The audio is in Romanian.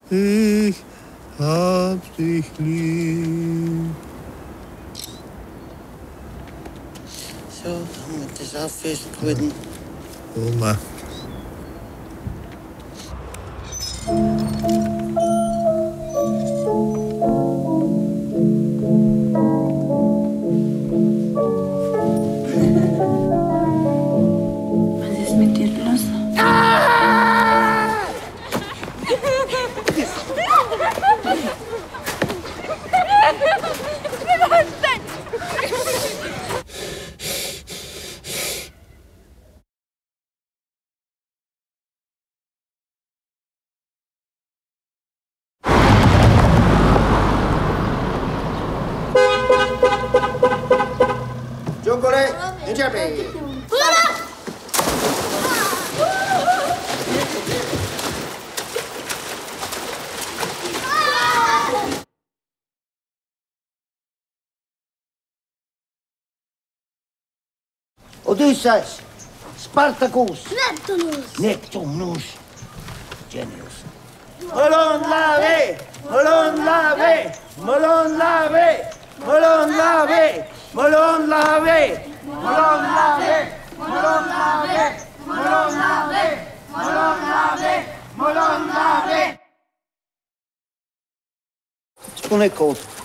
Ich hab dich lieb. So, haben wir das auch festgehalten. Oma. Was ist mit dir los? Giocole, insieme! Odysseus, Spartacus, Neptunus, Genius. Molon lave, molon lave, molon lave, molon lave, molon lave, molon lave, molon lave, molon lave, molon lave, molon lave. Spune cod.